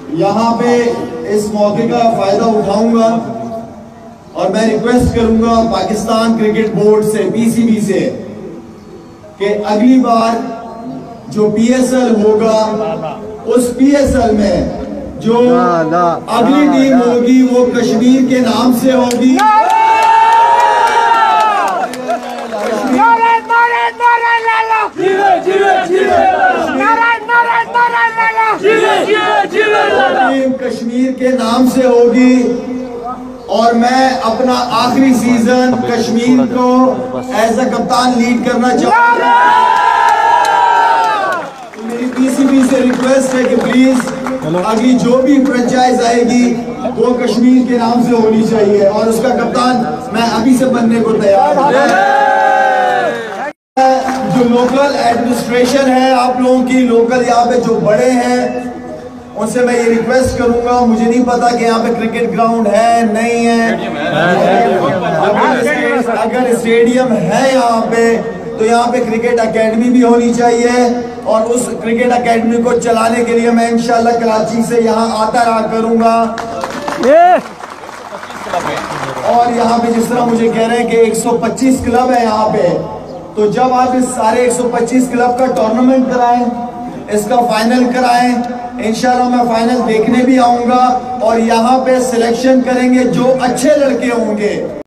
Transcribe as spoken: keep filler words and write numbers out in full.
यहाँ पे इस मौके का फायदा उठाऊंगा और मैं रिक्वेस्ट करूंगा पाकिस्तान क्रिकेट बोर्ड से, पीसीबी से, कि अगली बार जो पीएसएल होगा उस पीएसएल में जो अगली टीम होगी वो कश्मीर के नाम से होगी। टीम कश्मीर के नाम से होगी और मैं अपना आखिरी सीजन कश्मीर को एज अ कप्तान लीड करना चाहूंगा। तो मेरी पीसीबी से रिक्वेस्ट है कि प्लीज अगली जो भी फ्रेंचाइज आएगी वो कश्मीर के नाम से होनी चाहिए और उसका कप्तान मैं अभी से बनने को तैयार हूं। जो लोकल एडमिनिस्ट्रेशन है, आप लोगों की लोकल यहाँ पे जो बड़े हैं, उनसे मैं ये रिक्वेस्ट करूंगा, मुझे नहीं पता कि यहाँ पे क्रिकेट ग्राउंड है नहीं है, अगर, अगर स्टेडियम है यहाँ पे तो यहाँ पे क्रिकेट एकेडमी भी होनी चाहिए और उस क्रिकेट एकेडमी को चलाने के लिए मैं इंशाल्लाह कराची से यहाँ आता रहा करूंगा। और यहाँ पे जिस तरह मुझे कह रहे हैं कि एक सौ पच्चीस क्लब है यहाँ पे, तो जब आप इस सारे एक सौ पच्चीस क्लब का टूर्नामेंट कराएं, इसका फाइनल कराएं, इंशाल्लाह मैं फाइनल देखने भी आऊंगा और यहाँ पे सिलेक्शन करेंगे जो अच्छे लड़के होंगे।